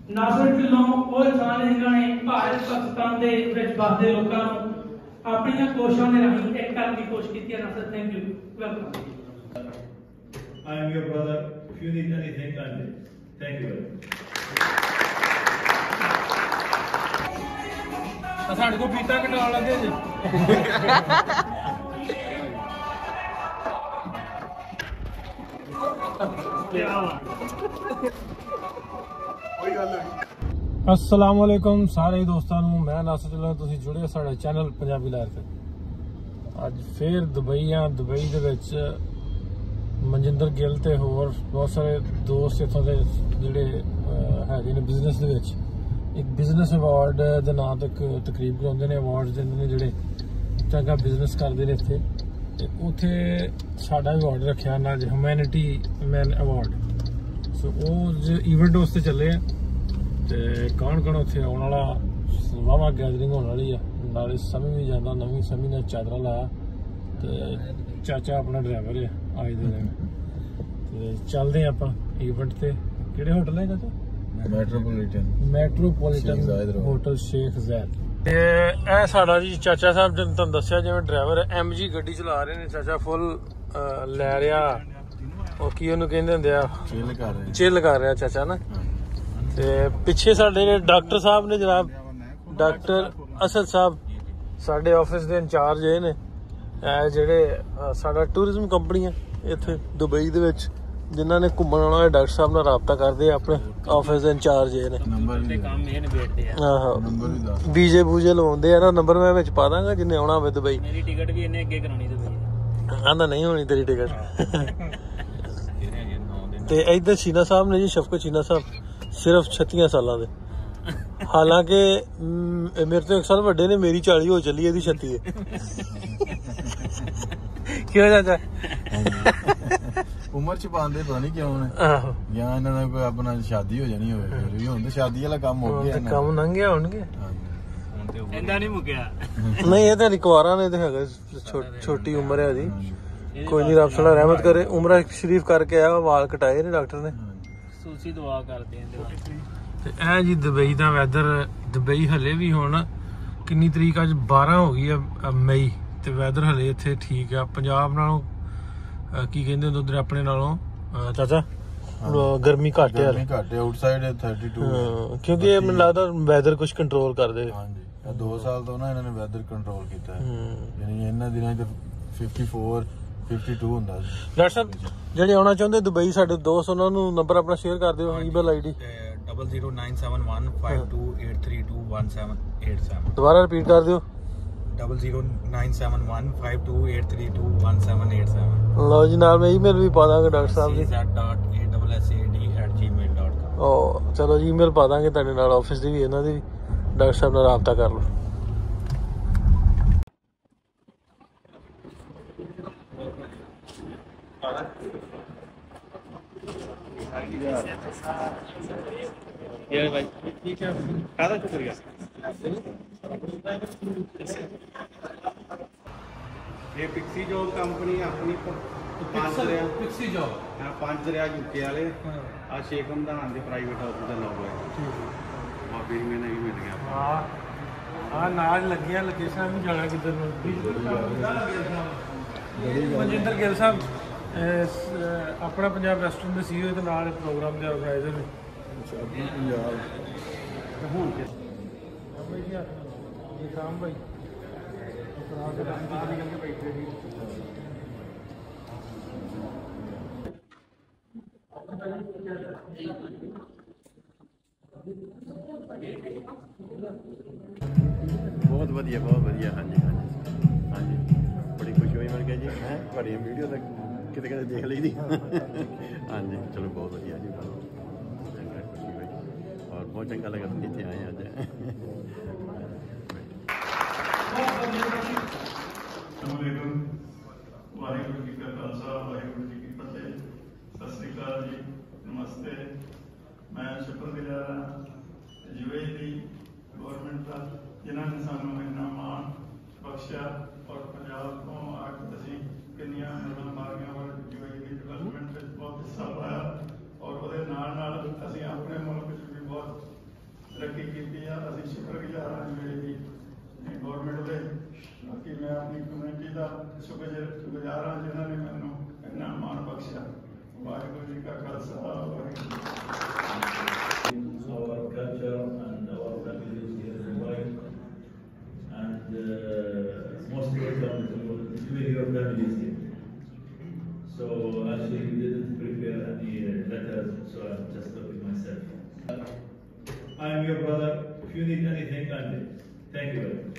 नासिर ढिल्लों वो इंसान है जिन्होंने भारत पाकिस्तान के बसते लोगों अपन कोशिशों ने राही एक करने की कोशिश की है। Nasir, thank you, welcome. I am your brother. If you need anything, I'll do. Thank you very much. साढ़े को पीता कटा लगे जी। अस्सलाम वालेकुम सारे दोस्तों ਨੂੰ मैं नासिर ढिल्लों ਤੁਸੀਂ ਜੁੜੇ ਸਾਡੇ ਚੈਨਲ ਪੰਜਾਬੀ ਲਾਈਵ ਤੇ। ਅੱਜ ਫੇਰ ਦੁਬਈ ਦੇ ਵਿੱਚ ਮਨਜਿੰਦਰ ਗਿੱਲ ਤੇ ਹੋਰ ਬਹੁਤ ਸਾਰੇ ਦੋਸਤ ਇੱਥੋਂ ਦੇ ਜਿਹੜੇ ਹੈਗੇ ਨੇ ਬਿਜ਼ਨਸ ਦੇ ਵਿੱਚ ਇੱਕ ਬਿਜ਼ਨਸ ਅਵਾਰਡ ਦੇ ਨਾਂ ਤੇ ਇੱਕ ਤਕਰੀਬ ਕਰਾਉਂਦੇ ਨੇ, ਅਵਾਰਡ ਦਿੰਦੇ ਨੇ ਜਿਹੜੇ ਚੰਗਾ ਬਿਜ਼ਨਸ ਕਰਦੇ ਨੇ ਇੱਥੇ। ਤੇ ਉੱਥੇ ਸਾਡਾ ਅਵਾਰਡ ਰੱਖਿਆ ਨਾ ਹਿਊਮੈਨਿਟੀ ਮੈਨ ਅਵਾਰਡ। ਸੋ ਉਹ ਇਵੈਂਟ ਵਾਸਤੇ ਚੱਲੇ ਆ ਤੇ ਕੌਣ ਉੱਥੇ ਆਉਣ ਵਾਲਾ ਵਾਹਵਾ ਗੈਦਰਿੰਗ ਹੋਣ ਵਾਲੀ ਆ। ਨਾਲੇ ਸਮੀ ਵੀ ਜਾਂਦਾ, ਨਵੀਂ ਸਮੀ ਨੇ ਚਾਦਰਾ ਲਾਇਆ ਤੇ ਚਾਚਾ ਆਪਣਾ ਡਰਾਈਵਰ ਆ ਅੱਜ ਦੇ ਦਿਨ। ਤੇ ਚੱਲਦੇ ਆਪਾਂ ਇਵੈਂਟ ਤੇ। ਕਿਹੜੇ ਹੋਟਲ ਹੈ ਚਾਚਾ? Metropolitan hotel Sheikh Zayed. ਤੇ ਇਹ ਸਾਡਾ ਜੀ ਚਾਚਾ ਸਾਹਿਬ ਜਿਹਨੂੰ ਤੁਹਾਨੂੰ ਦੱਸਿਆ ਜਿਵੇਂ ਡਰਾਈਵਰ MG ਗੱਡੀ ਚਲਾ ਰਹੇ ਨੇ। ਚਾਚਾ ਫੁੱਲ ਲੈ ਰਿਹਾ, ਉਹ ਕੀ ਉਹਨੂੰ ਕਹਿੰਦੇ ਹੁੰਦੇ ਆ, ਚਿੱਲ ਕਰ ਰਿਹਾ ਚਾਚਾ ਨਾ। ਤੇ ਪਿੱਛੇ ਸਾਡੇ ਨੇ ਡਾਕਟਰ ਸਾਹਿਬ ਨੇ, ਜਨਾਬ ਡਾਕਟਰ ਅਸਦ ਸਾਹਿਬ ਸਾਡੇ ਆਫਿਸ ਦੇ ਇੰਚਾਰਜ ਇਹ ਨੇ। ਇਹ ਜਿਹੜੇ ਸਾਡਾ ਟੂਰਿਜ਼ਮ ਕੰਪਨੀ ਹੈ ਇੱਥੇ ਦੁਬਈ ਦੇ ਵਿੱਚ, ਜਿਨ੍ਹਾਂ ਨੇ ਘੁੰਮਣ ਆਉਣਾ ਡਾਕਟਰ ਸਾਹਿਬ ਨਾਲ ਰਾਬਤਾ ਕਰਦੇ ਆ। ਆਪਣੇ ਆਫਿਸ ਦੇ ਇੰਚਾਰਜ ਇਹ ਨੇ। ਆਹੋ ਬੀਜੇ ਬੂਜੇ ਲਵਾਉਂਦੇ ਆ ਨਾ। ਨੰਬਰ ਮੈਂ ਵਿੱਚ ਪਾ ਦਾਂਗਾ ਜਿੰਨੇ ਆਉਣਾ ਹੋਵੇ ਦੁਬਈ। ਮੇਰੀ ਟਿਕਟ ਵੀ ਇਹਨੇ ਅੱਗੇ ਕਰਾਉਣੀ ਦੁਬਈ। ਆਂਦਾ ਨਹੀਂ ਹੋਣੀ ਤੇਰੀ ਟਿਕਟ। ਤੇ ਇੱਧਰ ਸ਼ੀਨਾ ਸਾਹਿਬ ਨੇ ਜੀ, ਸ਼ਫਕਤ ਸ਼ੀਨਾ ਸਾਹਿਬ, ਸਿਰਫ 36 ਸਾਲਾਂ ਦੇ। ਹਾਲਾਂਕਿ ਮੇਰੇ ਤੋਂ 1 ਸਾਲ ਵੱਡੇ ਨੇ, ਮੇਰੀ 40 ਹੋ ਚੱਲੀ, ਇਹਦੀ 36 ਹੈ। ਕਿਉਂ ਚਾਚਾ? ਉਮਰ ਚ ਪਾਉਂਦੇ ਪਤਾ ਨਹੀਂ ਕਿਉਂ ਨੇ, ਜਾਂ ਇਹਨਾਂ ਦਾ ਕੋਈ ਆਪਣਾ ਸ਼ਾਦੀ ਹੋ ਜਾਣੀ ਹੋਵੇ। ਫਿਰ ਵੀ ਹੁਣ ਤਾਂ ਸ਼ਾਦੀ ਵਾਲਾ ਕੰਮ ਹੋ ਗਿਆ, ਕੰਮ ਲੰਘਿਆ ਹੋਣਗੇ। ਇਹਦਾ ਨਹੀਂ ਮੁੱਕਿਆ ਨਹੀਂ, ਇਹ ਤਾਂ ਰਿਕਵਾਰਾਂ ਨੇ ਤੇ ਹੈਗਾ, ਛੋਟੀ ਉਮਰ ਹੈ ਜੀ। ਕੋਈ ਨਹੀਂ, ਰੱਬ ਸਾਲਾ ਰਹਿਮਤ ਕਰੇ। ਉਮਰਾ ਸ਼ਰੀਫ ਕਰਕੇ ਆਇਆ, ਵਾਲ ਕਟਾਏ ਨੇ ਡਾਕਟਰ ਨੇ। ਸੂਸੀ ਦੁਆ ਕਰਦੇ ਆਂ। ਤੇ ਇਹ ਜੀ ਦੁਬਈ ਦਾ ਵੈਦਰ। ਦੁਬਈ ਹਲੇ ਵੀ ਹੁਣ ਕਿੰਨੀ ਤਰੀਕ ਅੱਜ 12 ਹੋ ਗਈ ਆ ਮਈ, ਤੇ ਵੈਦਰ ਹਲੇ ਇੱਥੇ ਠੀਕ ਆ। ਪੰਜਾਬ ਨਾਲੋਂ ਕੀ ਕਹਿੰਦੇ ਹੁੰਦੇ ਉਧਰ ਆਪਣੇ ਨਾਲੋਂ ਚਾਚਾ ਗਰਮੀ ਘੱਟ ਹੈ। ਆਊਟਸਾਈਡ 32। ਕਿਉਂਕਿ ਇਹ ਮੈਨੂੰ ਲੱਗਦਾ ਵੈਦਰ ਕੁਝ ਕੰਟਰੋਲ ਕਰਦੇ। ਹਾਂਜੀ, 2 ਸਾਲ ਤੋਂ ਨਾ ਇਹਨਾਂ ਨੇ ਵੈਦਰ ਕੰਟਰੋਲ ਕੀਤਾ ਹੈ। ਯਾਨੀ ਇਹਨਾਂ ਦਿਨਾਂ 'ਚ 54 52 ਹੁੰਦਾ ਸੀ। ਡਾਕਟਰ ਸਾਹਿਬ ਜਿਹੜੇ ਆਉਣਾ ਚਾਹੁੰਦੇ ਦੁਬਈ, ਸਾਡੇ ਦੋਸਤ, ਉਹਨਾਂ ਨੂੰ ਨੰਬਰ ਆਪਣਾ ਸ਼ੇਅਰ ਕਰ ਦਿਓ, ਈਮੇਲ ID 0097152283218787। ਦੁਬਾਰਾ ਰਿਪੀਟ ਕਰ ਦਿਓ। 0097152283218787। ਲਓ ਜੀ, ਨਾਲ ਮੈਂ ਈਮੇਲ ਵੀ ਪਾ ਦਾਂਗਾ ਡਾਕਟਰ ਸਾਹਿਬ ਦੀ। cz.asad@gmail.com। ਚਲੋ ਜੀ, ਈਮੇਲ ਪਾ ਦਾਂਗੇ ਤੁਹਾਡੇ ਨਾਲ, ਆਫਿਸ ਦੀ ਵੀ, ਇਹਨਾਂ ਦੀ ਵੀ। ਡਾਕਟਰ ਸਾਹਿਬ ਨਾਲ ਰਾਬਤਾ ਕਰ ਲਓ। ठीक है, ज़्यादा शुक्रिया। ये पिक्सी जो कंपनी अपनी ਪਿਕਸੀ ਜੌਬ 5 दरिया यूके वाले आ शेख हमदान के प्राइवेट ऑफिस का लोगो है। बाबी में नहीं मिल गया। ਹਾਂ ਨਾਲ ਲੱਗੀਆਂ ਲੋਕੇਸ਼ਨਾਂ ਵੀ ਜਾਣਾ ਕਿੱਧਰ ਨੂੰ। ਮਨਜਿੰਦਰ ਗਿੱਲ ਸਾਹਿਬ ਆਪਣਾ ਪੰਜਾਬ ਰੈਸਟੋਰੈਂਟ ਦੇ CEO ਤੇ ਨਾਲ ਪ੍ਰੋਗਰਾਮ ਦੇ ਆਰਗੇਨਾਈਜ਼ਰ ਨੇ। ਹੁਣ ਸ਼ਾਮ ਭਾਈ ਬਹੁਤ ਵਧੀਆ, ਬਹੁਤ ਵਧੀਆ। ਹਾਂਜੀ ਹਾਂਜੀ ਹਾਂਜੀ, ਬੜੀ ਖੁਸ਼ੀ ਹੋਈ ਮਿਲ ਕੇ ਜੀ। ਮੈਂ ਤੁਹਾਡੀ ਵੀਡੀਓ ਤਾਂ ਕਿਤੇ ਕਿਤੇ ਦੇਖ ਲਈ ਦੀ। ਹਾਂਜੀ ਚਲੋ, ਬਹੁਤ ਵਧੀਆ ਜੀ, ਚੰਗਾ, ਖੁਸ਼ੀ ਹੋਈ ਔਰ ਬਹੁਤ ਚੰਗਾ ਲੱਗਾ ਤੁਸੀਂ ਇੱਥੇ ਆਏ ਅੱਜ। ਵਾਹਿਗੁਰੂ ਜੀ ਕਾ ਖਾਲਸਾ, ਵਾਹਿਗੁਰੂ ਜੀ ਕੀ ਫਤਿਹ। ਸਤਿ ਸ੍ਰੀ ਅਕਾਲ ਜੀ, ਨਮਸਤੇ। ਮੈਂ ਸ਼ੁਕਰਗੁਜ਼ਾਰ ਹਾਂ UAE ਦੀ ਗੌਰਮੈਂਟ ਦਾ, ਜਿਨ੍ਹਾਂ ਨੇ ਸਾਨੂੰ ਇੰਨਾ ਮਾਣ ਬਖਸ਼ਿਆ। ਔਰ ਪੰਜਾਬ ਤੋਂ ਆ ਕੇ ਅਸੀਂ ਕਿੰਨੀਆਂ ਮਾਰੀਆਂ ਔਰ UAE ਦੀ ਡਿਵੈਲਪਮੈਂਟ ਵਿੱਚ ਬਹੁਤ ਹਿੱਸਾ ਪਾਇਆ। ਔਰ ਉਹਦੇ ਨਾਲ ਨਾਲ ਅਸੀਂ ਆਪਣੇ ਮੁਲਕ 'ਚ ਵੀ ਬਹੁਤ I am your brother. If you need anything, I'm there. Thank you very much.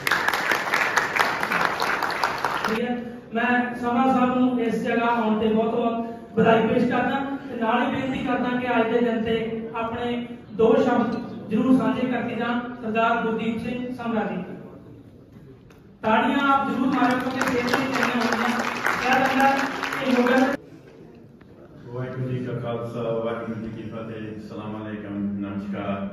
मैं समा साहब ਨੂੰ ਇਸ ਜਗ੍ਹਾ ਆਉਣ ਤੇ ਬਹੁਤ ਬਹੁਤ ਵਧਾਈ ਪੇਸ਼ ਕਰਦਾ ਤੇ ਨਾਲ ਹੀ ਬੇਨਤੀ ਕਰਦਾ ਕਿ ਅੱਜ ਦੇ ਦਿਨ ਤੇ ਆਪਣੇ ਦੋ ਸ਼ਬਦ ਜ਼ਰੂਰ ਸਾਂਝੇ ਕਰਕੇ ਜਾਣ। ਸਰਦਾਰ ਗੁਰਦੀਪ ਸਿੰਘ ਸਮਰਾ ਜੀ, ਤਾੜੀਆਂ ਆਪ ਜ਼ਰੂਰ ਮਾਰੋ ਕਿਉਂਕਿ ਬੇਨਤੀ ਕਰਨੀ ਹੋਣੀ ਹੈ। ਕਿਆ ਲੱਗਦਾ ਇਹ ਹੋਗਾ? ਵਾਹਿਗੁਰੂ ਜੀ ਕਾ ਖਾਲਸਾ, ਵਾਹਿਗੁਰੂ ਜੀ ਕੀ ਫਤਿਹ। ਸਲਾਮ ਅਲੈਕਮ, ਨਮਸਕਾਰ।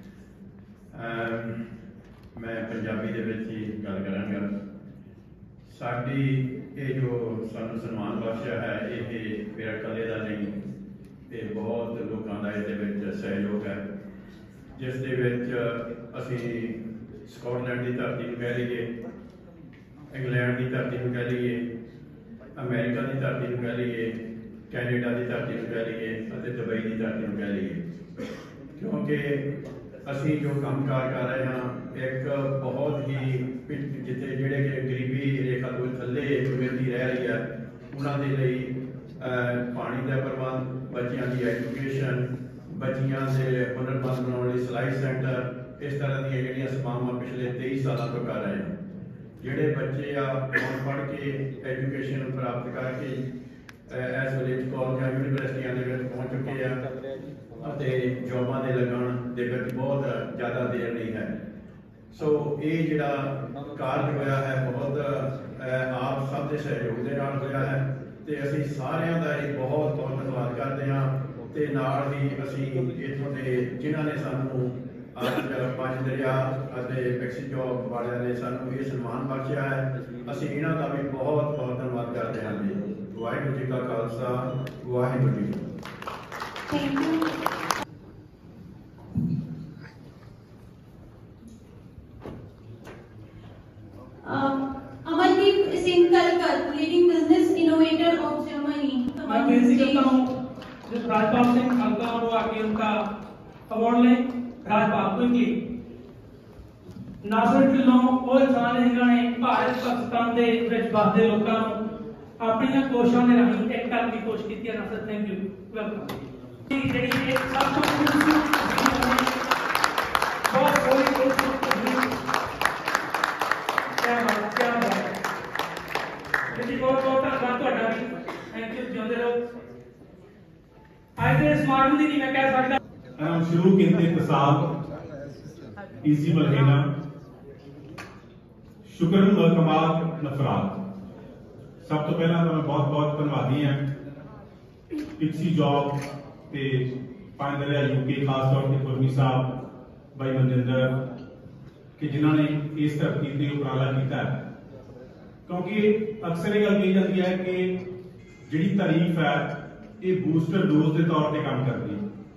ਮੈਂ ਪੰਜਾਬੀ ਦੇ ਵਿੱਚ ਹੀ ਗੱਲ ਕਰਾਂਗਾ। ਸਾਡੀ ਇਹ ਜੋ ਸਾਨੂੰ ਸਨਮਾਨ ਬਖਸ਼ਿਆ ਹੈ, ਇਹ ਮੇਰਾ ਇਕੱਲੇ ਦਾ ਨਹੀਂ, ਇਹ ਬਹੁਤ ਲੋਕਾਂ ਦਾ ਇਹਦੇ ਵਿੱਚ ਸਹਿਯੋਗ ਹੈ, ਜਿਸ ਦੇ ਵਿੱਚ ਅਸੀਂ ਸਕਾਟਲੈਂਡ ਦੀ ਧਰਤੀ ਨੂੰ ਕਹਿ ਲਈਏ, ਇੰਗਲੈਂਡ ਦੀ ਧਰਤੀ ਨੂੰ ਕਹਿ ਲਈਏ, ਅਮਰੀਕਾ ਦੀ ਧਰਤੀ ਨੂੰ ਕਹਿ ਲਈਏ, ਕੈਨੇਡਾ ਦੀ ਧਰਤੀ ਨੂੰ ਕਹਿ ਲਈਏ ਅਤੇ ਦੁਬਈ ਦੀ ਧਰਤੀ ਨੂੰ ਕਹਿ ਲਈਏ, ਕਿਉਂਕਿ ਅਸੀਂ ਜੋ ਕੰਮਕਾਰ ਕਰ ਰਹੇ ਹਾਂ ਇੱਕ ਬਹੁਤ ਹੀ ਜਿੱਥੇ ਜਿਹੜੇ ਕਿ ਗਰੀਬੀ ਰੇਖਾ ਤੋਂ ਥੱਲੇ ਕਮਿਊਨਿਟੀ ਰਹਿ ਰਹੀ ਹੈ, ਉਹਨਾਂ ਦੇ ਲਈ ਪਾਣੀ ਦਾ ਪ੍ਰਬੰਧ, ਬੱਚਿਆਂ ਦੀ ਐਜੂਕੇਸ਼ਨ, ਬੱਚਿਆਂ ਦੇ ਹੁਨਰਮੰਦ ਬਣਾਉਣ ਲਈ ਸਿਲਾਈ ਸੈਂਟਰ, ਇਸ ਤਰ੍ਹਾਂ ਦੀਆਂ ਜਿਹੜੀਆਂ ਸੇਵਾਵਾਂ ਪਿਛਲੇ 23 ਸਾਲਾਂ ਤੋਂ ਕਰ ਰਹੇ ਹਾਂ। ਜਿਹੜੇ ਬੱਚੇ ਆ ਪੜ੍ਹ ਕੇ ਐਜੂਕੇਸ਼ਨ ਪ੍ਰਾਪਤ ਕਰਕੇ ਇਸ ਵੇਲੇ ਕਾਲਜਾਂ ਯੂਨੀਵਰਸਿਟੀਆਂ ਦੇ ਵਿੱਚ ਪਹੁੰਚ ਚੁੱਕੇ ਆ ਅਤੇ ਜੋਬਾਂ ਦੇ ਲੱਗਣ ਦੇ ਵਿੱਚ ਬਹੁਤ ਜ਼ਿਆਦਾ ਦੇਰ ਨਹੀਂ ਹੈ। ਸੋ ਇਹ ਜਿਹੜਾ ਕਾਰਜ ਹੋਇਆ ਹੈ ਬਹੁਤ ਆਪ ਸਭ ਦੇ ਸਹਿਯੋਗ ਦੇ ਨਾਲ ਹੋਇਆ ਹੈ ਤੇ ਅਸੀਂ ਸਾਰਿਆਂ ਦਾ ਇਹ ਬਹੁਤ ਬਹੁਤ ਧੰਨਵਾਦ ਕਰਦੇ ਹਾਂ। ਤੇ ਨਾਲ ਹੀ ਅਸੀਂ ਇੱਥੋਂ ਦੇ ਜਿਨ੍ਹਾਂ ਨੇ ਸਾਨੂੰ ਅੱਜ ਪੰਜ ਦਰਿਆ ਅਤੇ ਮੈਕਸੀਕੋ ਵਾਲਿਆਂ ਨੇ ਸਾਨੂੰ ਇਹ ਸਨਮਾਨ ਬਖਸ਼ਿਆ ਹੈ, ਅਸੀਂ ਇਹਨਾਂ ਦਾ ਵੀ ਬਹੁਤ ਬਹੁਤ ਧੰਨਵਾਦ ਕਰਦੇ ਹਾਂ ਜੀ। ਵਾਹਿਗੁਰੂ ਜੀ ਕਾ ਖਾਲਸਾ, ਵਾਹਿਗੁਰੂ ਜੀ ਕੀ ਫਤਿਹ। Amardeep Singh Kalkar, leading business innovator of Germany. मैं बेनती करता हूँ राजपाल सिंह खलका और आगे उनका अवार्ड लें। राजपाल क्विकली नासर ढिल्लों और इंसान जिन्होंने भारत पाकिस्तान के विच बसते लोगों को अपनी कोशिशों ने राही एक करने की कोशिश की है। Nasar, thank you, welcome. शुरू किते इंतसाब इसी महीना शुक्र व कमाल नफरात। सब तो पहला तो मैं बहुत बहुत धन्यवादी हाँ पिक्सी जॉब ते पांच दरिया यूके, खास तौर पर कुर्मी साहब, भाई मनजिंदर कि जिन्होंने इस धरती से उपराला किया है, क्योंकि अक्सर ये गल कही जाती है कि जिहड़ी तारीफ है ये बूस्टर डोज के तौर पर काम करती है।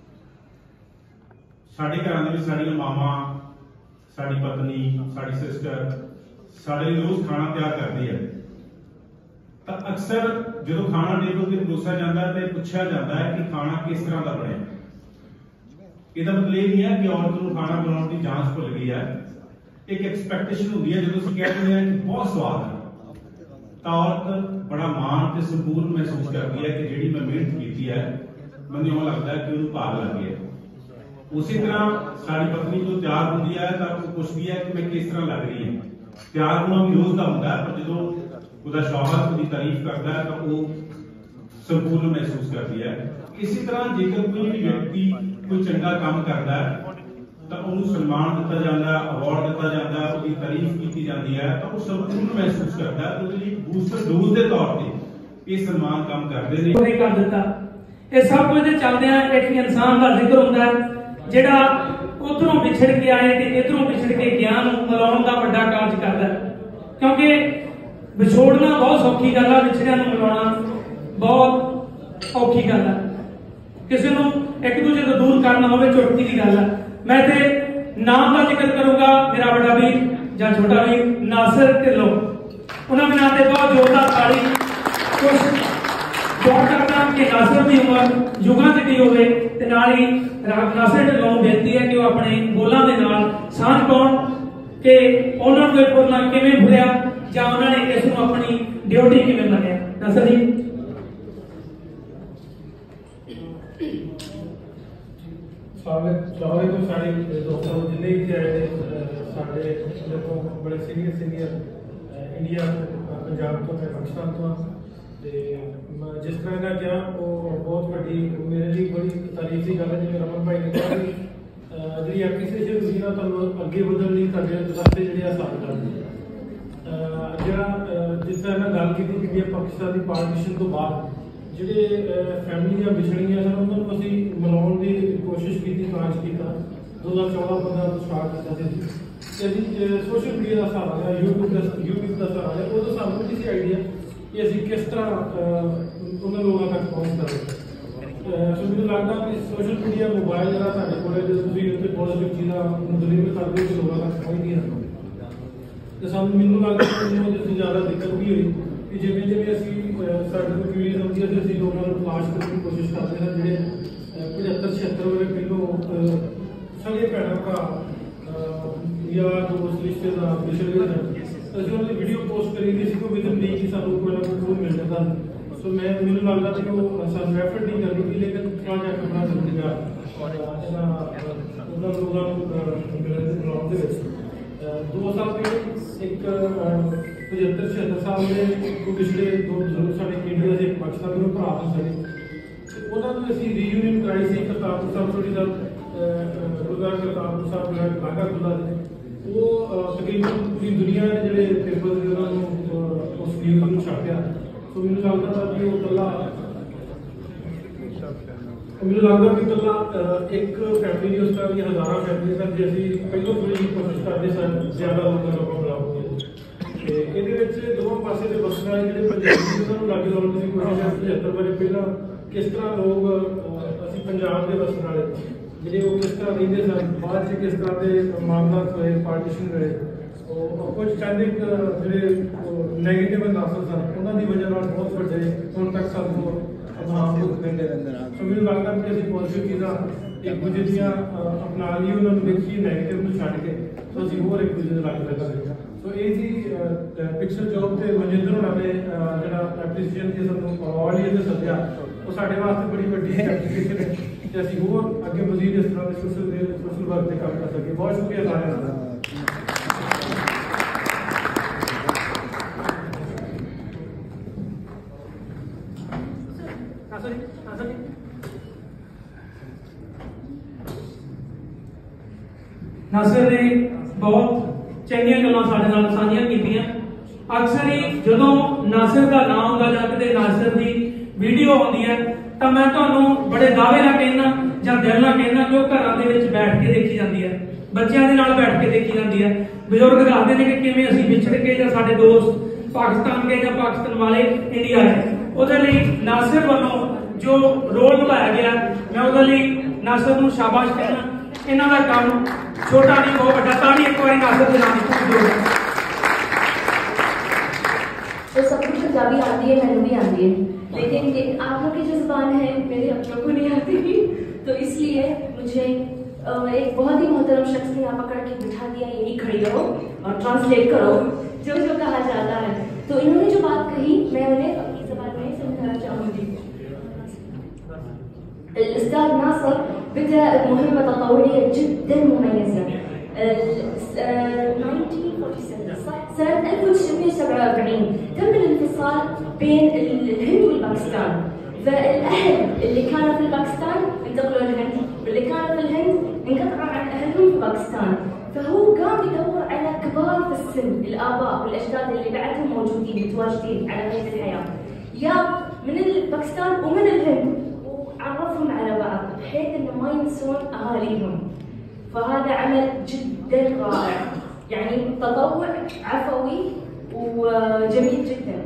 साढ़े घर में साड़ी मामा, साड़ी पत्नी, साड़ी सिस्टर साढ़े रोज खाना तैयार करती है, तो अक्सर जो खाना टेबल पर परोसा जाता है तो पूछा जाता है कि खाना किस तरह का बने। इसका मतलब ये नहीं है कि औरत को खाना बनाने की जांच भुल गई है। एक एक्सपैक्टेशन होती है जो कहते हैं कि बहुत स्वाद है, तो औरत बड़ा मान से संपूर्ण महसूस करती है कि जी मैं मेहनत की है, मैं यूं लगता है कि उन्होंने भाग लग गया। उसी तरह साड़ी पत्नी जो तैयार होती है तो आपको पूछती है कि मैं किस तरह लग रही है। तैयार होना भी रोज का होता है, पर जो उसका शौहर उसकी तारीफ करता है तो वो संपूर्ण महसूस करती है। इसी तरह जेकर कोई भी व्यक्ति कोई चंगा काम करता है तो उन्हें सम्मान दिता जाता है, अवार्ड दिता जाता है, उसकी तारीफ की जाती है तो वो संपूर्ण महसूस करता है। तो बूस्टर डोज के तौर पर ये सम्मान काम करते हैं। कर दिता ये सब कुछ चलते हैं। एक इंसान का जिक्र होता है ਜਿਹੜਾ ਉਧਰੋਂ ਵਿਛੜ ਕੇ ਆਏ ਤੇ ਇਧਰੋਂ ਵਿਛੜ ਕੇ ਗਿਆਨ ਨੂੰ ਮਿਲਾਉਣ ਦਾ ਵੱਡਾ ਕਾਰਜ ਕਰਦਾ ਹੈ, ਕਿਉਂਕਿ ਵਿਛੋੜਨਾ ਬਹੁਤ ਸੌਖੀ ਗੱਲ ਹੈ, ਵਿਛੜਿਆਂ ਨੂੰ ਮਿਲਾਉਣਾ ਬਹੁਤ ਔਖੀ ਗੱਲ ਹੈ। ਕਿਸੇ ਨੂੰ ਇੱਕ ਦੂਜੇ ਤੋਂ ਦੂਰ ਕਰਨਾ ਹੋਵੇ ਚੁਟਕੀ ਦੀ ਗੱਲ ਹੈ। ਮੈਂ ਤੇ ਨਾਮ ਦਾ ਜ਼ਿਕਰ ਕਰੂੰਗਾ, ਮੇਰਾ ਵੱਡਾ ਵੀਰ ਜਾਂ ਛੋਟਾ ਵੀਰ ਨਾਸਰ ਢਿੱਲੋਂ, ਉਹਨਾਂ ਦੇ ਨਾਂ ਤੇ ਬਹੁਤ ਜ਼ੋਰਦਾਰ ਤਾੜੀ। ਕੁਝ ਦੁਆ ਕਰਦਾ ਕਿ ਨਾਸਰ ਦੀ ਉਮਰ ਯੁਗਾਂ ਦੀ ਹੋਵੇ ਤੇ ਨਾਲ ਹੀ ਨਾਸਰ ਢਿੱਲੋਂ ਨੂੰ ਬੇਨਤੀ ਹੈ ਕਿ ਉਹ ਆਪਣੇ ਬੋਲਾਂ ਦੇ ਨਾਲ ਸਾਂਝ ਪਾਉਣ ਕਿ ਉਹਨਾਂ ਨੂੰ ਇਹ ਬੋਲਣਾ ਕਿਵੇਂ ਭੁਲਿਆ ਜਾਂ ਉਹਨਾਂ ਨੇ ਇਸ ਨੂੰ ਆਪਣੀ ਡਿਊਟੀ ਕਿਵੇਂ ਮੰਨਿਆ। ਨਾਸਰ ਜੀ। ਸਾਰੇ ਤੋਂ ਸਾਰੇ ਦੋਸਤਾਂ ਨੂੰ ਜਿੰਨੇ ਇੱਥੇ ਆਏ ਨੇ ਸਾਡੇ ਦੇਖੋ ਬੜੇ ਸੀਨੀਅਰ ਇੰਡੀਆ ਪੰਜਾਬ ਤੋਂ ਪਾਕਿਸਤਾਨ ਤੋਂ ਤੇ ਜਿਸ ਤਰ੍ਹਾਂ ਇਹਨਾਂ ਕਿਹਾ ਉਹ ਬਹੁਤ ਵੱਡੀ ਮੇਰੇ ਲਈ ਬੜੀ ਤਾਰੀਫ ਦੀ ਗੱਲ ਹੈ। ਜਿਵੇਂ ਰਮਨ ਭਾਈ ਨੇ ਕਿਹਾ ਕਿ ਜਿਹੜੀ ਐਪਲੀਕੇਸ਼ਨ ਤੁਸੀਂ ਨਾ ਤੁਹਾਨੂੰ ਅੱਗੇ ਵਧਣ ਲਈ ਤੁਹਾਡੇ ਰਸਤੇ ਜਿਹੜੇ ਆਸਾਨ ਕਰਦੇ ਜਿਹੜਾ ਜਿਸ ਤਰ੍ਹਾਂ ਇਹਨਾਂ ਗੱਲ ਕੀਤੀ ਕਿ ਇੰਡੀਆ ਪਾਕਿਸਤਾਨ ਦੀ ਪਾਰਟੀਸ਼ਨ ਤੋਂ ਬਾਅਦ ਜਿਹੜੇ ਫੈਮਿਲੀਆਂ ਵਿਛੜੀਆਂ ਸਨ ਉਹਨਾਂ ਨੂੰ ਅਸੀਂ ਮਿਲਾਉਣ ਦੀ ਕੋਸ਼ਿਸ਼ ਕੀਤੀ, ਕਾਂਚ ਕੀਤਾ। 2014-15 ਤੋਂ ਸਟਾਰਟ ਕੀਤਾ ਸੀ ਤੇ ਅਸੀਂ ਸੋਸ਼ਲ ਮੀਡੀਆ ਦਾ ਸਹਾਰਾ ਲਿਆ, YouTube ਦਾ ਸਹਾਰਾ ਲਿਆ। ਉਦੋਂ ਸਾਨੂੰ ਨਹੀਂ ਸੀ ਆਈਡੀਆ ਕਿ ਅਸੀਂ ਕਿਸ ਤਰ੍ਹਾਂ ਉਹਨਾਂ ਲੋਕਾਂ ਤੱਕ ਪਹੁੰਚ ਸਕਦੇ। ਸੋ ਮੈਨੂੰ ਲੱਗਦਾ ਕਿ ਸੋਸ਼ਲ ਮੀਡੀਆ ਮੋਬਾਈਲ ਜਿਹੜਾ ਤੁਹਾਡੇ ਕੋਲ ਜਦੋਂ ਤੁਸੀਂ ਉੱਤੇ ਪੋਜ਼ਿਟਿਵ ਚੀਜ਼ਾਂ ਨੂੰ ਡਿਲੀਵਰ ਕਰਦੇ ਹੋ ਕਿ ਲੋਕਾਂ ਤੱਕ ਪਹੁੰਚਦੀਆਂ ਹਨ ਤੇ ਸਾਨੂੰ ਮੈਨੂੰ ਲੱਗਦਾ ਕਿ ਉਹਦੇ ਤੋਂ ਜ਼ਿਆਦਾ ਦਿੱਕਤ ਵੀ ਹੋਈ ਕਿ ਜਿਵੇਂ ਜਿਵੇਂ ਅਸੀਂ ਸਾਡੇ ਕੋਲ ਵੀਡੀਓ ਆਉਂਦੀ ਹੈ ਤੇ ਅਸੀਂ ਲੋਕਾਂ ਨੂੰ ਤਲਾਸ਼ ਕਰਨ ਦੀ ਕੋਸ਼ਿਸ਼ ਕਰਦੇ ਹਾਂ ਜਿਹੜੇ 75-76 ਵਰੇ ਪਹਿਲੋਂ ਸਗੇ ਭੈਣਾਂ ਭਰਾ ਜਾਂ ਦੋਸਤ ਰਿਸ਼ਤੇਦਾਰ ਵਿਛੜ ਗਏ ਸਨ ਅਸੀਂ ਉਹਨਾਂ ਦੀ ਵੀਡੀਓ ਪੋਸਟ ਕਰੀ ਦੀ ਸੀ ਕਿ ਵਿਦਨ ਵੀਕ ਹੀ ਸਾਨੂੰ ਕੋਈ ਨਾ ਕੋਈ ਪ੍ਰੂਫ ਮਿਲ ਜਾਂਦਾ। ਸੋ ਮੈਨੂੰ ਲੱਗਦਾ ਕਿ ਉਹ ਸਾਨੂੰ ਐਫਰਟ ਨਹੀਂ ਕਰਨੀ ਸੀ ਲੇਕਿਨ ਥੋੜ੍ਹਾ ਜਿਹਾ ਕਰਨਾ ਜ਼ਰੂਰੀ ਆ ਉਹਨਾਂ ਲੋਕਾਂ ਨੂੰ ਮਿਲਣ ਦੇ ਬਲੌਗ ਦੇ ਵਿੱਚ 2 ਸਾਲ ਪਹਿਲੇ ਇੱਕ 75-76 ਸਾਲ ਦੇ ਪਿਛਲੇ 2 ਬਜ਼ੁਰਗ ਸਾਡੇ ਇੰਡੀਆ ਦੇ ਪਾਕਿਸਤਾਨ ਦੇ ਭਰਾ ਹਨ ਸਾਡੇ ਉਹਨਾਂ ਨੂੰ ਅਸੀਂ ਰੀਯੂਨੀਅਨ ਕਰਾਈ ਸੀ ਕਰਤਾਰਪੁਰ ਸਾਹਿਬ ਥੋੜੀ ਦਾ ਗੁਰਦੁਆਰਾ ਕਰਤਾਰਪੁਰ ਸਾਹਿਬ ਲਾਗਾ ਗੁਰਦੁਆਰਾ ਦੇ ਉਹ ਤਕਰੀਬਨ ਪੂਰੀ ਦੁਨੀਆ ਦੇ ਜਿਹੜੇ ਪੇਪਰ ਸੀ ਉਹਨਾਂ ਨੂੰ ਉਸ ਨਿਊਜ਼ ਨੂੰ ਛਾਪਿਆ। ਸੋ ਮੈਨੂੰ ਲੱਗਦਾ ਤਾਂ ਕਿ ਉਹ ਇਕੱਲਾ ਇੱਕ ਫੈਮਿਲੀ ਉਸ ਤਰ੍ਹਾਂ ਦੀਆਂ ਹਜ਼ਾਰਾਂ ਫੈਮਿਲੀ ਸਨ ਜੇ ਅਸੀਂ ਪਹਿਲਾਂ ਤੋਂ ਹੀ ਕੋਸ਼ਿਸ਼ ਕਰਦੇ ਸਨ ਜ਼ਿਆਦਾ ਲੋਕਾਂ ਨੂੰ ਬੁਲਾਓ ਤੇ ਇਹਦੇ ਵਿੱਚ ਦੋਵਾਂ ਪਾਸੇ ਦੇ ਵਸਣ ਵਾਲੇ ਜਿਹੜੇ ਪੰਜਾਬੀ ਉਹਨਾਂ ਨੂੰ ਲਾਗੇ ਲਾਉਣ ਦੀ ਕੋਸ਼ਿਸ਼ ਹੈ। 75 ਵਜੇ ਪਹਿਲਾਂ ਕਿਸ ਤਰ੍ਹਾਂ ਲੋਕ ਅਸੀਂ ਪੰਜਾਬ ਦੇ ਵਸਣ ਵਾਲੇ ਜਿਹੜੇ ਉਹ ਕਿਸ ਤਰ੍ਹਾਂ ਰਹਿੰਦੇ ਸਨ, ਬਾਅਦ 'ਚ ਕਿਸ ਤਰ੍ਹਾਂ ਦੇ ਮਾਮਲਾਤ ਹੋਏ, ਪਾਰਟੀਸ਼ਨ ਹੋਏ, ਉਹ ਕੁਝ ਕਹਿੰਦੇ ਜਿਹੜੇ ਨੈਗੇਟਿਵ ਅੰਦਾਜ਼ੇ ਸਨ ਉਹਨਾਂ ਦੀ ਵਜ੍ਹਾ ਨਾਲ ਬਹੁਤ ਵੱਡੇ ਹੁਣ ਤੱਕ ਸਾਨੂੰ ਅਭਾਵ ਦਿੰਦੇ ਰਹਿੰਦੇ ਨੇ। ਸੋ ਮੈਨੂੰ ਲੱਗਦਾ ਕਿ ਅਸੀਂ ਪੋਜ਼ੀਟਿਵ ਚੀਜ਼ਾਂ ਇੱਕ ਦੂਜੇ ਦੀਆਂ ਅਪਣਾ ਲਈ ਉਹਨਾਂ ਨੂੰ ਦੇਖੀਏ, ਨੈਗੇਟਿਵ ਨੂੰ ਛੱਡ ਕੇ ਸੋ ਅਸੀਂ ਹੋਰ ਇੱਕ ਦੂਜੇ ਦੇ ਲੱਗ ਲੱਗਾ। ਸੋ ਇਹ ਜੀ ਪਿਕਚਰ ਜੋਬ ਤੇ ਮਨਜਿੰਦਰ ਹੋਣਾ ਨੇ ਜਿਹੜਾ ਐਪਲੀਕੇਸ਼ਨ ਦੀ ਸਾਨੂੰ ਅਵਾਰਡ ਲਈ ਸੱਦਿਆ ਉਹ ਸਾਡੇ ਵਾਸਤੇ ਬੜੀ ਵੱਡੀ ਐਪਲੀਕੇਸ਼ਨ ਹੈ ਤੇ ਅਸੀਂ ਹੋਰ ਅੱਗੇ ਮਜ਼ੀਦ ਇਸ ਤਰ੍ਹਾਂ ਦੇ ਸੋਸ਼ਲ ਵਰਕ ਤੇ ਕੰਮ ਕਰ ਸਕੀਏ। ਬਹੁਤ ਸ਼ੁਕਰੀਆ ਸਾਰਿਆਂ ਦਾ। ਨਾਸਿਰ ਨੇ ਬਹੁਤ ਚੰਗੀਆਂ ਗੱਲਾਂ ਸਾਡੇ ਨਾਲ ਸਾਂਝੀਆਂ ਕੀਤੀਆਂ। ਅਕਸਰ ਹੀ ਜਦੋਂ ਨਾਸਿਰ ਦਾ ਨਾਮ ਆਉਂਦਾ ਜਾਂ ਕਿਤੇ ਨਾਸਿਰ ਦੀ ਵੀਡੀਓ ਆਉਂਦੀ ਹੈ ਤਾਂ ਮੈਂ ਤੁਹਾਨੂੰ ਬੜੇ ਦਾਅਵੇ ਨਾਲ ਕਹਿਣਾ ਜਾਂ ਦਿਲ ਨਾਲ ਕਹਿਣਾ ਕਿ ਉਹ ਘਰਾਂ ਦੇ ਵਿੱਚ ਬੈਠ ਕੇ ਦੇਖੀ ਜਾਂਦੀ ਹੈ, ਬੱਚਿਆਂ ਦੇ ਨਾਲ ਬੈਠ ਕੇ ਦੇਖੀ ਜਾਂਦੀ ਹੈ। ਬਜ਼ੁਰਗ ਦੱਸਦੇ ਨੇ ਕਿ ਕਿਵੇਂ ਅਸੀਂ ਵਿਛੜ ਕੇ ਜਾਂ ਸਾਡੇ ਦੋਸਤ ਪਾਕਿਸਤਾਨ ਗਏ ਜਾਂ ਪਾਕਿਸਤਾਨ ਵਾਲੇ ਇੰਡੀਆ ਆਏ। ਉਹਦੇ ਲਈ ਨਾਸਿਰ ਵੱਲੋਂ ਜੋ ਰੋਲ ਨਿਭਾਇਆ ਗਿਆ ਮੈਂ ਉਹਦੇ ਲਈ ਨਾਸਿਰ ਨੂੰ ਸ਼ਾਬਾਸ਼ ਕਹਿਣਾ। ਇਹਨਾਂ ਦਾ ਕੰਮ ਛੋਟਾ नहीं बहुत बड़ा ताली एक बार नासिर के नाम तो सब कुछ पंजाबी आती है, मैंने भी आती है लेकिन आप लोग की जो जुबान है मेरे अपनों को नहीं आती तो इसलिए मुझे एक बहुत ही मोहतरम शख्स ने यहाँ पकड़ के बिठा दिया, यही खड़ी रहो और ट्रांसलेट करो जो जो कहा जाता है। तो इन्होंने जो बात कही मैं उन्हें अपनी ज़बान में समझाना चाहूँगी। الأستاذ ناصر بدأ مهمة تطوعية جدا مميزة 1947 صح؟ سنة 1947 تم الانفصال بين الهند والباكستان، فالأهل اللي كانوا في الباكستان انتقلوا للهند واللي كانوا في الهند انقطعوا عن أهلهم في باكستان، فهو قام يدور على كبار في السن الآباء والأجداد اللي بعدهم موجودين متواجدين على قيد الحياة يا من الباكستان ومن الهند عرفهم على بعض بحيث انه ما ينسون اهاليهم. فهذا عمل جدا رائع، يعني تطوع عفوي وجميل جدا.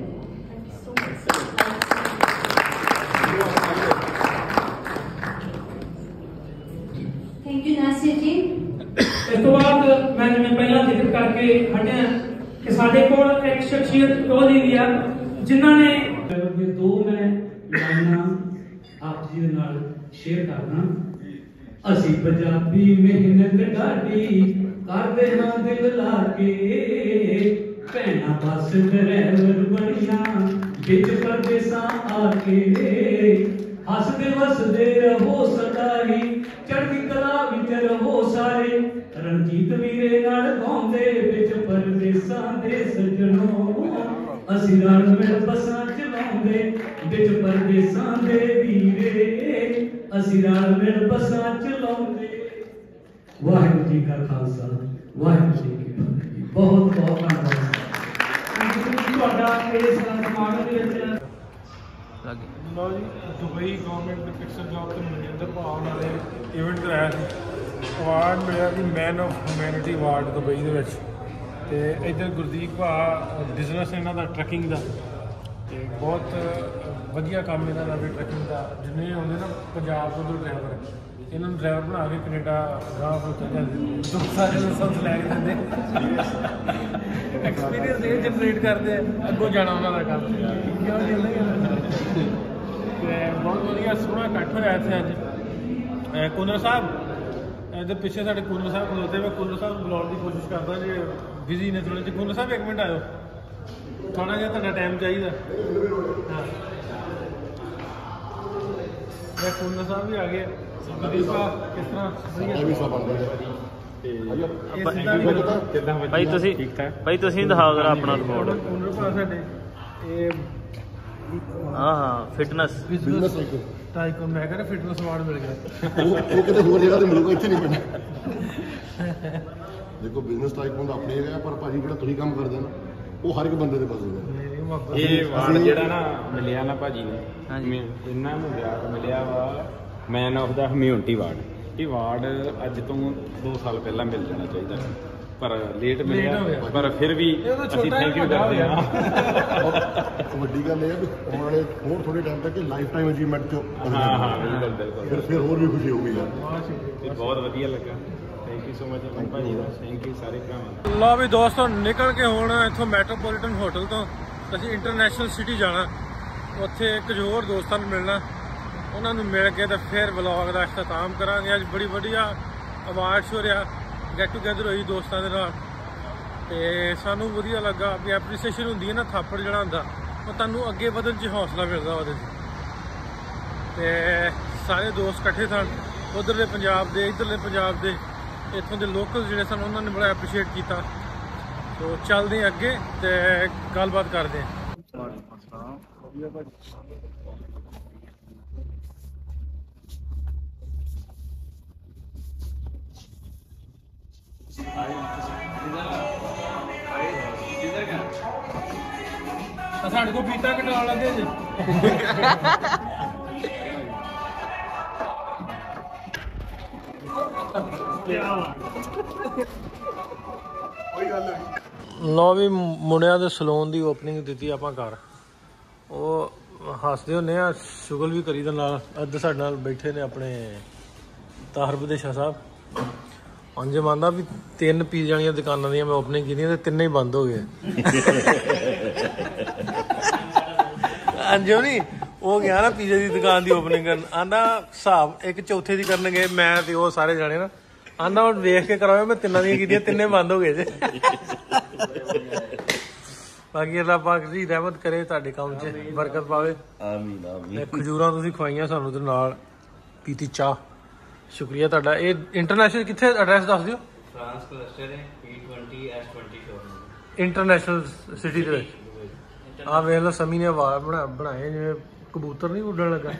Thank you नासिर जी। इस तो बाद मैं जिवें पहला जिक्र करके हटिया कि साडे कोल एक शख्सियत वो दी है जिन्हां ने दो मैं लाइना आप जी दे नाल शेयर करना। असी पंजाबी मेहनत ढाडी करदे हां दिल ला के, भैणा बस ड्राइवर बनिया बिच परदेसां आके, हसदे वसदे रहो सदा ही चढ़दी कला विच रहो सारे रणजीत वीरे नाल गाउंदे विच परदेसां दे सजणो असीं रल मिल बसां चलाउंदे विच परदेसां दे वीरे असीं रल मिल बसां चलाउंदे। वाहिगुरू जी का खालसा वाहिगुरू जी की फतेह। बहुत बहुत धन्यवाद ਤੁਹਾਡਾ ਇਸ ਸਮਾਗਮ ਦੇ ਵਿੱਚ। ਲਓ ਜੀ, ਦੁਬਈ ਗਵਰਨਮੈਂਟ ਦੇ ਪਿਕਸਲ ਜੌਬ ਤੇ ਮਨਜਿੰਦਰ ਭਾਵ ਨਾਲੇ ਇਵੈਂਟ ਕਰਾਇਆ ਸੀ। ਅਵਾਰਡ ਮਿਲਿਆ ਸੀ man of humanity award Dubai ਦੇ ਵਿੱਚ। ਤੇ ਇੱਧਰ ਗੁਰਦੀਪ ਭਾ ਬਿਜ਼ਨਸ ਇਹਨਾਂ ਦਾ ਟਰੱਕਿੰਗ ਦਾ, ਤੇ ਬਹੁਤ ਵਧੀਆ ਕੰਮ ਇਹਨਾਂ ਦਾ ਵੀ ਟਰੱਕਿੰਗ ਦਾ। ਜਿੰਨੇ ਆਉਂਦੇ ਨਾ ਪੰਜਾਬ ਤੋਂ ਡਰਾਈਵਰ, ਇਹਨਾਂ ਨੂੰ ਡਰਾਈਵਰ ਬਣਾ ਕੇ ਕੈਨੇਡਾ ਗਾਂਹ ਹੋ ਜਾਂਦੇ, ਦੁੱਖ ਸਾਰੇ ਲਾਇਸੈਂਸ ਲੈ ਕੇ ਦਿੰਦੇ, ਐਕਸਪੀਰੀਅੰਸ ਇਹ ਜਨਰੇਟ ਕਰਦੇ ਆ, ਅੱਗੋਂ ਜਾਣਾ ਉਹਨਾਂ ਦਾ ਕੰਮ। ਤੇ ਬਹੁਤ ਵਧੀਆ ਸੋਹਣਾ ਇਕੱਠ ਹੋਇਆ ਇੱਥੇ ਅੱਜ। ਕੂਨਰ ਸਾਹਿਬ ਇਹਦੇ ਪਿੱਛੇ ਸਾਡੇ ਕੂਨਰ ਸਾਹਿਬ ਖਲੋਤੇ, ਮੈਂ ਕੂਨਰ ਸਾਹਿਬ ਨੂੰ ਬੁਲਾਉਣ ਦੀ ਕੋਸ਼ਿਸ਼ ਕਰਦਾ ਜੇ ਬਿਜ਼ੀ ਨੇ ਥੋੜ੍ਹੇ ਜਿਹੇ। ਕੂਨਰ ਸਾਹਿਬ ਇੱਕ ਮਿੰਟ ਆਇਓ, ਥੋੜ੍ਹਾ ਜਿਹਾ ਤੁਹਾਡਾ ਟਾਈਮ ਚਾਹੀਦਾ। ਹਾਂ, ਮੈਂ ਕੂਨਰ ਸਾਹਿਬ ਵੀ ਆ ਗਏ। ਕਿਸ ਤਰ੍ਹਾਂ ਭਾਈ ਤੁਸੀਂ ਭਾਈ ਤੁਸੀਂ ਦਿਖਾਓ ਜਰਾ ਆਪਣਾ ਰਿਪੋਰਟ। ਕੂਨਰ ਭਾ ਸਾਡੇ ਇਹ ਹਾਂ ਫਿਟਨੈਸ ਟਾਈਕੋ, ਮੈਂ ਕਹਿੰਦਾ ਫਿਟਨੈਸ ਅਵਾਰਡ ਮਿਲ ਗਿਆ। ਉਹ ਕਿਤੇ ਹੋਰ ਜਗ੍ਹਾ ਤੇ ਮਿਲੂਗਾ, ਇੱਥੇ ਨਹੀਂ ਮਿਲਣਾ। ਦੇਖੋ ਬਿਜ਼ਨਸ ਟਾਈਕੋ ਦਾ ਆਪਣੀ ਹੈਗਾ, ਪਰ ਭਾਜੀ ਜਿਹੜਾ ਤੁਸੀਂ ਕੰਮ ਕਰਦੇ ਨਾ ਉਹ ਹਰ ਇੱਕ ਬੰਦੇ ਦੇ ਪਾਸ ਹੋਊਗਾ। ਇਹ ਅਵਾਰਡ ਜਿਹੜਾ ਨਾ ਮਿਲਿਆ ਨਾ ਭਾਜੀ ਨੇ, ਇਹਨਾਂ ਨੂੰ ਮਿਲਿਆ ਵਾ ਮੈਨ ਆਫ ਦਾ ਹਿਊਮੈਨਿਟੀ ਅਵਾਰਡ। ਇਹ ਅਵਾਰਡ ਅੱਜ ਤੋਂ 2 ਸਾਲ ਪਹਿਲਾਂ ਮਿਲ ਜਾਣਾ ਚਾਹੀਦਾ, ਪਰ ਲੇਟ ਮਿਲਿਆ, ਪਰ ਫਿਰ ਵੀ ਅਸੀਂ ਥੈਂਕ ਯੂ ਕਰਦੇ ਹਾਂ। ਵੱਡੀ ਗੱਲ ਇਹ ਹੈ ਵੀ ਆਉਣ ਵਾਲੇ ਹੋਰ ਥੋੜੇ ਟਾਈਮ ਤੱਕ ਲਾਈਫ ਟਾਈਮ ਅਚੀਵਮੈਂਟ ਚੋਂ ਬਿਲਕੁਲ ਬਿਲਕੁਲ ਫਿਰ ਹੋਰ ਵੀ ਖੁਸ਼ੀ ਹੋਊਗੀ ਯਾਰ। ਇਹ ਬਹੁਤ ਵਧੀਆ ਲੱਗਾ, ਥੈਂਕ ਯੂ ਸੋ ਮਚ ਭਾਜੀ ਦਾ, ਥੈਂਕ ਯੂ ਸਾਰੇ ਭਰਾਵਾਂ। ਲਓ ਵੀ ਦੋਸਤੋ, ਨਿਕਲ ਕੇ ਹੁਣ ਇੱਥੋਂ ਮੈਟਰੋਪੋਲੀਟਨ ਹੋਟਲ ਤੋਂ ਅਸੀਂ ਇੰਟਰਨੈਸ਼ਨਲ ਸਿਟੀ ਜਾਣਾ। ਉੱਥੇ ਕੁਝ ਹੋਰ ਦੋਸਤਾਂ ਨੂੰ ਮਿਲਣਾ, ਉਹਨਾਂ ਨੂੰ ਮਿਲ ਕੇ ਤੇ ਫਿਰ ਵਲੌਗ ਦਾ ਇਖਤਤਾਮ ਕਰਾਂਗੇ। ਅੱਜ ਬੜੀ ਵਧੀਆ ਅਵਾਰਡ ਸ਼ੋ ਰਿਹਾ, ਗੈਟ ਟੂਗੈਦਰ ਹੋਈ ਦੋਸਤਾਂ ਦੇ ਨਾਲ, ਤੇ ਸਾਨੂੰ ਵਧੀਆ ਲੱਗਾ ਵੀ ਐਪਰੀਸੀਏਸ਼ਨ ਹੁੰਦੀ ਹੈ ਨਾ, ਥਾਪੜ ਜਿਹੜਾ ਹੁੰਦਾ ਉਹ ਤੁਹਾਨੂੰ ਅੱਗੇ ਵਧਣ 'ਚ ਹੌਸਲਾ ਮਿਲਦਾ ਉਹਦੇ 'ਚ। ਤੇ ਸਾਰੇ ਦੋਸਤ ਇਕੱਠੇ ਸਨ, ਉੱਧਰਲੇ ਪੰਜਾਬ ਦੇ, ਇੱਧਰਲੇ ਪੰਜਾਬ ਦੇ, ਇੱਥੋਂ ਦੇ ਲੋਕਲ ਜਿਹੜੇ ਸਨ, ਉਹਨਾਂ ਨੇ ਬੜਾ ਐਪਰੀਸ਼ੀਏਟ ਕੀਤਾ। ਸੋ ਚੱਲਦੇ ਅੱਗੇ ਤੇ ਗੱਲਬਾਤ ਕਰਦੇ ਹਾਂ। ਸਾਡੇ ਕੋਲ ਪੀਤਾ ਕਟਾਉਣ ਲੱਗੇ ਜੀ। ਲਓ ਵੀ, ਮੁੰਡਿਆਂ ਦੇ ਸਲੂਨ ਦੀ ਓਪਨਿੰਗ ਦਿੱਤੀ ਆਪਾਂ ਘਰ। ਉਹ ਹੱਸਦੇ ਹੁੰਦੇ ਆ, ਸ਼ੁਗਲ ਵੀ ਕਰੀ ਦਾ ਨਾਲ। ਅੱਜ ਸਾਡੇ ਨਾਲ ਬੈਠੇ ਨੇ ਆਪਣੇ ਤਾਹਰ ਵਿਦੇਸ਼ਾ ਸਾਹਿਬ। ਅੰਜ ਮੰਨਦਾ ਵੀ 3 ਪੀਜ਼ੇ ਵਾਲੀਆਂ ਦੁਕਾਨਾਂ ਦੀਆਂ ਮੈਂ ਓਪਨਿੰਗ ਕੀਤੀਆਂ ਤੇ ਤਿੰਨੇ ਹੀ ਬੰਦ ਹੋ ਗਏ। ਅੰਜੋ ਨਹੀਂ, ਉਹ ਗਿਆ ਨਾ ਪੀਜ਼ੇ ਦੀ ਦੁਕਾਨ ਦੀ ਓਪਨਿੰਗ ਕਰਨ, ਆਂਦਾ ਹਿਸਾਬ 1/4 ਦੀ ਕਰਨਗੇ, ਮੈਂ ਤੇ ਉਹ ਸਾਰੇ ਜਾਣੇ ਨਾ। ਆਂਦਾ ਹੁਣ ਵੇਖ ਕੇ ਕਰਾਂਗੇ, ਮੈਂ 3 ਦੀਆਂ ਕੀਤੀਆਂ, ਤਿੰਨੇ ਬੰਦ ਹੋ ਗਏ ਜੇ। ਬਾਕੀ ਅੱਲਾਹ ਪਾਕ ਜੀ ਰਹਿਮਤ ਕਰੇ, ਤੁਹਾਡੇ ਕੰਮ 'ਚ ਬਰਕਤ ਪਾਵੇ। ਆਮੀਨ ਆਮੀਨ। ਖਜੂਰਾਂ ਤੁਸੀਂ ਖਵਾਈਆਂ ਸਾਨੂੰ ਤੇ ਨਾਲ ਪੀਤੀ ਚਾਹ, ਸ਼ੁਕਰੀਆ ਤੁਹਾਡਾ। ਇਹ ਇੰਟਰਨੈਸ਼ਨਲ ਕਿੱਥੇ ਐਡਰੈਸ ਦੱਸ ਦਿਓ। ਫਰਾਂਸ ਕਲਸਟਰ ਹੈ P20 S20 showroom international city ਦੇ ਵਿੱਚ। ਆਹ ਵੇਖ ਲਓ, ਸਮੀ ਨੇ ਆਵਾਜ਼ ਬਣਾਏ ਜਿਵੇਂ ਕਬੂਤਰ ਨਹੀਂ ਉੱਡਣ ਲੱਗਾ।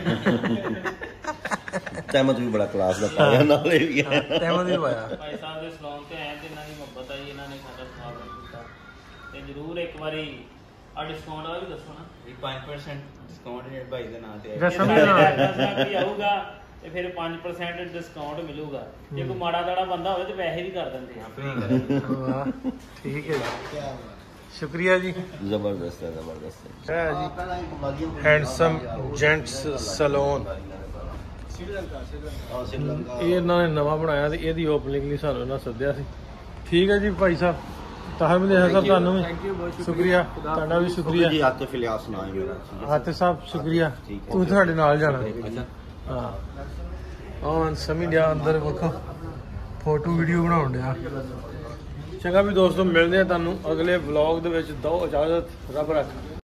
ਤਹਿਮਤ ਵੀ ਬੜਾ ਕਲਾਸ ਦਾ ਪਾਇਆ ਨਾਲੇ ਵੀ। ਤਹਿਮਤ ਵੀ ਪਾਇਆ। ਭਾਈ ਸਾਹਿਬ ਦੇ ਸਲੂਨ ਤੇ ਆਏ ਤੇ ਇਹਨਾਂ ਦੀ ਮੁਹੱਬਤ ਆਈ, ਇਹਨਾਂ ਨੇ ਸਾਡਾ ਸਵਾਗਤ ਕੀਤਾ। ਤੇ ਜ਼ਰੂਰ ਇੱਕ ਵਾਰੀ ਆ ਡਿਸਕਾਊਂਟ ਵਾਲਾ ਵੀ ਦੱਸੋ ਨਾ। 5% ਡਿਸਕਾਊਂਟ ਹੈ ਭਾਈ ਦੇ ਨਾਂ ਤੇ ਆਊਗਾ ਤੇ ਫਿਰ 5% ਡਿਸਕਾਊਂਟ ਮਿਲੂਗਾ। ਜੇ ਕੋਈ ਮਾੜਾ ਦਾੜਾ ਬੰਦਾ ਹੋਵੇ ਤੇ ਪੈਸੇ ਵੀ ਕਰ ਦਿੰਦੇ ਆ। ਠੀਕ ਹੈ ਜੀ, ਸ਼ੁਕਰੀਆ ਜੀ। ਜ਼ਬਰਦਸਤ ਹੈ, ਜ਼ਬਰਦਸਤ ਹੈ ਜੀ। ਹੈਂਡਸਮ ਜੈਂਟਸ ਸੈਲੂਨ, ਇਹ ਇਹਨਾਂ ਨੇ ਨਵਾਂ ਬਣਾਇਆ ਤੇ ਇਹਦੀ ਓਪਨਿੰਗ ਲਈ ਸਾਨੂੰ ਇਹਨਾਂ ਸੱਦਿਆ ਸੀ। ਠੀਕ ਹੈ ਜੀ ਭਾਈ ਸਾਹਿਬ, ਤਾਹਰ ਵਿਦੇਸ਼ਾ ਸਾਹਿਬ, ਤੁਹਾਨੂੰ ਵੀ ਸ਼ੁਕਰੀਆ, ਤੁਹਾਡਾ ਵੀ ਸ਼ੁਕਰੀਆ। ਆਤਿਫ ਸਾਹਿਬ ਸ਼ੁਕਰੀਆ, ਤੂੰ ਤੁਹਾਡੇ ਨਾਲ ਜਾਣਾ। ਹਾਂ, ਹਾਂ ਸਮਝ ਗਿਆ, ਅੰਦਰ ਵੇਖੋ ਫੋਟੋ ਵੀਡੀਓ ਬਣਾਉਣ ਡਿਆ। ਚੰਗਾ ਵੀ ਦੋਸਤੋ, ਮਿਲਦੇ ਆ ਤੁਹਾਨੂੰ ਅਗਲੇ ਵਲੌਗ ਦੇ ਵਿੱਚ। ਦਿਓ ਇਜਾਜ਼ਤ, ਰੱਬ ਰੱਖ।